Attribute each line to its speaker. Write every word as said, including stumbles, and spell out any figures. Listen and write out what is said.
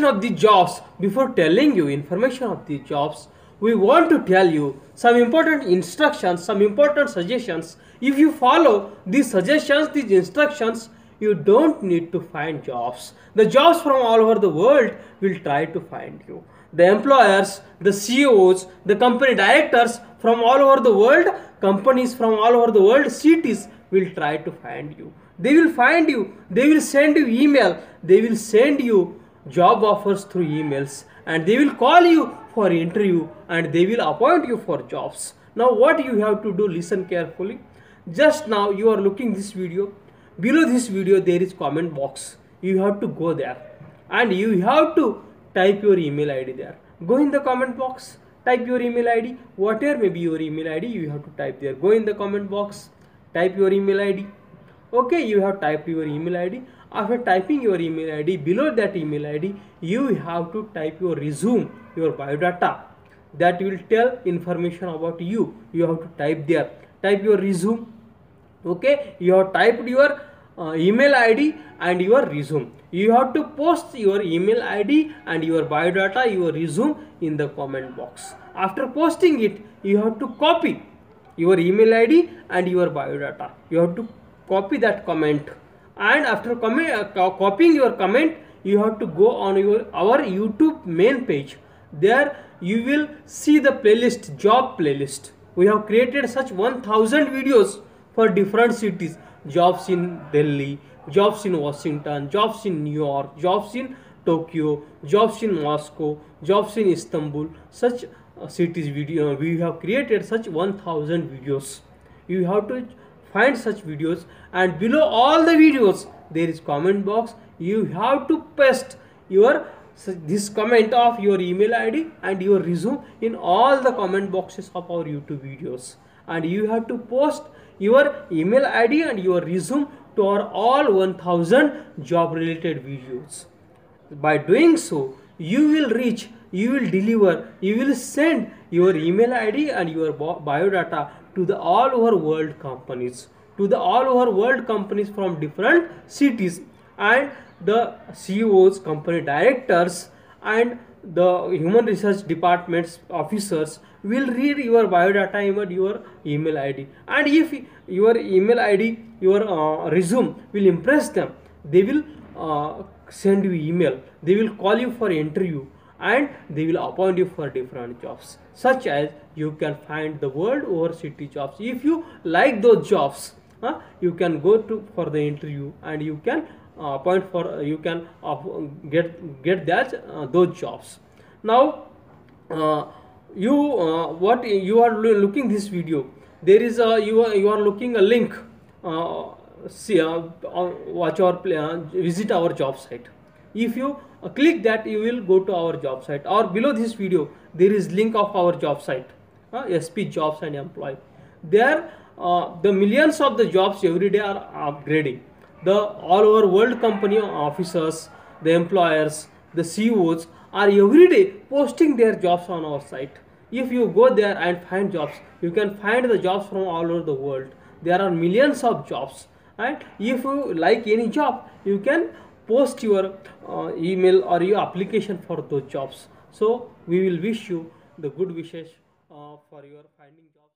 Speaker 1: information of the jobs, before telling you information of the jobs, we want to tell you some important instructions, some important suggestions. If you follow these suggestions, these instructions, you don't need to find jobs. The jobs from all over the world will try to find you. The employers, the C E Os, the company directors from all over the world, companies from all over the world, cities will try to find you. They will find you, they will send you email, they will send you job offers through emails, and they will call you for interview, and they will appoint you for jobs. Now what you have to do, listen carefully. Just now you are looking this video. Below this video there is comment box. You have to go there and you have to type your email I D there. Go in the comment box, type your email I D, whatever may be your email I D, you have to type there. Go in the comment box, type your email I D. Okay, you have typed your email I D. After typing your email I D, below that email I D, you have to type your resume, your biodata. That will tell information about you. You have to type there. Type your resume. Okay, you have typed your uh, email I D and your resume. You have to post your email I D and your biodata, your resume in the comment box. After posting it, you have to copy your email I D and your biodata. You have to copy that comment, and after comment, uh, copying your comment, you have to go on your our YouTube main page. There you will see the playlist, job playlist. We have created such one thousand videos for different cities. Jobs in Delhi, jobs in Washington, jobs in New York, jobs in Tokyo, jobs in Moscow, jobs in Istanbul. Such uh, cities video we have created such one thousand videos. You have to find such videos, and below all the videos there is comment box. You have to paste your this comment of your email I D and your resume in all the comment boxes of our YouTube videos, and you have to post your email I D and your resume to our all one thousand job related videos. By doing so, you will reach, you will deliver, you will send your email I D and your biodata to the all over world companies, to the all over world companies from different cities, and the C E Os, company directors, and the human research departments officers will read your biodata and your email I D, and if your email I D, your uh, resume will impress them, they will uh, send you email, they will call you for interview, and they will appoint you for different jobs, such as you can find the world over city jobs. If you like those jobs, uh, you can go to for the interview, and you can uh, appoint for uh, you can uh, get get that uh, those jobs. Now uh, you uh, what you are looking this video, there is a you are, you are looking a link, uh, see uh, watch our play, uh, visit our job site. If you uh, click that, you will go to our job site, or below this video there is link of our job site, uh, S P Jobs and Employ. There uh, the millions of the jobs every day are upgrading. The all over world company officers, the employers, the C E Os are every day posting their jobs on our site. If you go there and find jobs, you can find the jobs from all over the world. There are millions of jobs, and if you like any job, you can post your uh, email or your application for those jobs. So we will wish you the good wishes uh, for your finding jobs.